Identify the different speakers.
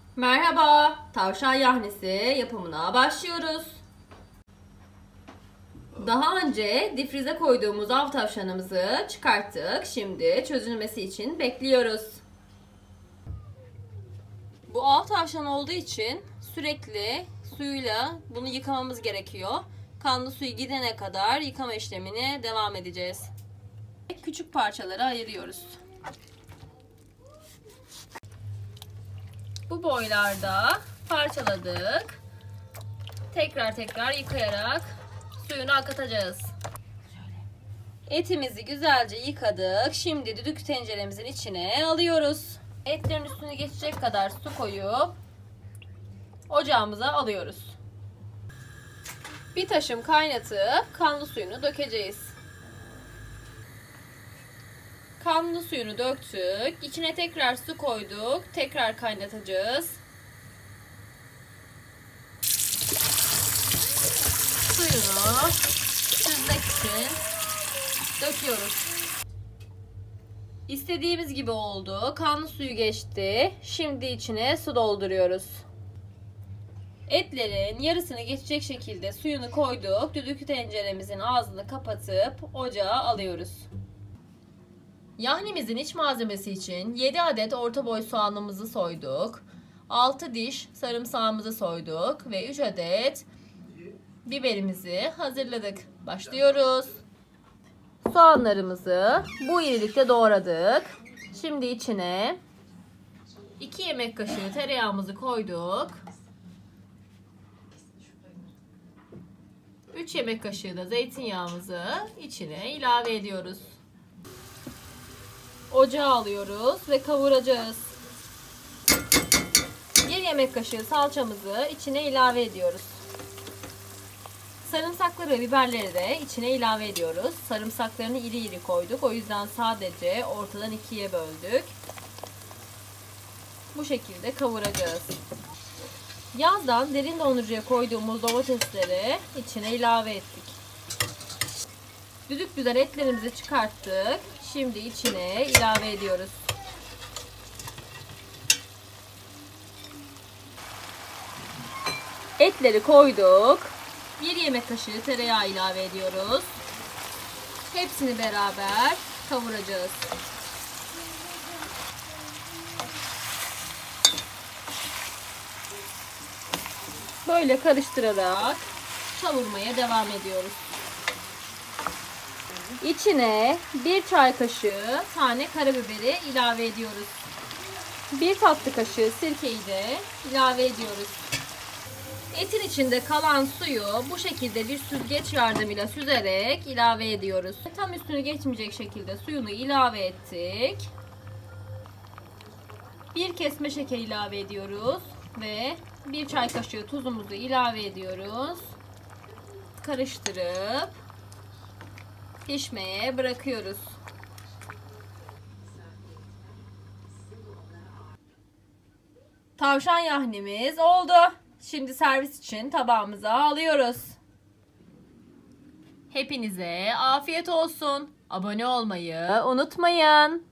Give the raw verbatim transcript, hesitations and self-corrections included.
Speaker 1: Merhaba, tavşan yahnisi yapımına başlıyoruz. Daha önce difrize koyduğumuz av tavşanımızı çıkarttık. Şimdi çözülmesi için bekliyoruz. Bu av tavşan olduğu için sürekli suyuyla bunu yıkamamız gerekiyor. Kanlı suyu gidene kadar yıkama işlemine devam edeceğiz. Küçük parçalara ayırıyoruz. Bu boylarda parçaladık. Tekrar tekrar yıkayarak suyunu akıtacağız. Etimizi güzelce yıkadık. Şimdi düdük tenceremizin içine alıyoruz. Etlerin üstüne geçecek kadar su koyup ocağımıza alıyoruz. Bir taşım kaynatıp kanlı suyunu dökeceğiz. Kanlı suyunu döktük. İçine tekrar su koyduk. Tekrar kaynatacağız. Suyunu süzmek için döküyoruz. İstediğimiz gibi oldu. Kanlı suyu geçti. Şimdi içine su dolduruyoruz. Etlerin yarısını geçecek şekilde suyunu koyduk. Düdüklü tenceremizin ağzını kapatıp ocağa alıyoruz. Yahnimizin iç malzemesi için yedi adet orta boy soğanımızı soyduk. altı diş sarımsağımızı soyduk ve üç adet biberimizi hazırladık. Başlıyoruz. Soğanlarımızı bu irilikte doğradık. Şimdi içine iki yemek kaşığı tereyağımızı koyduk. üç yemek kaşığı da zeytinyağımızı içine ilave ediyoruz. Ocağa alıyoruz ve kavuracağız. bir yemek kaşığı salçamızı içine ilave ediyoruz. Sarımsakları ve biberleri de içine ilave ediyoruz. Sarımsaklarını iri iri koyduk. O yüzden sadece ortadan ikiye böldük. Bu şekilde kavuracağız. Yazdan derin dondurucuya koyduğumuz domatesleri içine ilave ettik. Düdük düzen etlerimizi çıkarttık. Şimdi içine ilave ediyoruz. Etleri koyduk. bir yemek kaşığı tereyağı ilave ediyoruz. Hepsini beraber kavuracağız. Böyle karıştırarak kavurmaya devam ediyoruz. İçine bir çay kaşığı tane karabiberi ilave ediyoruz. bir tatlı kaşığı sirkeyi de ilave ediyoruz. Etin içinde kalan suyu bu şekilde bir süzgeç yardımıyla süzerek ilave ediyoruz. Tam üstünü geçmeyecek şekilde suyunu ilave ettik. Bir kesme şeker ilave ediyoruz ve bir çay kaşığı tuzumuzu ilave ediyoruz. Karıştırıp pişmeye bırakıyoruz. Tavşan yahnimiz oldu. Şimdi servis için tabağımıza alıyoruz. Hepinize afiyet olsun. Abone olmayı unutmayın.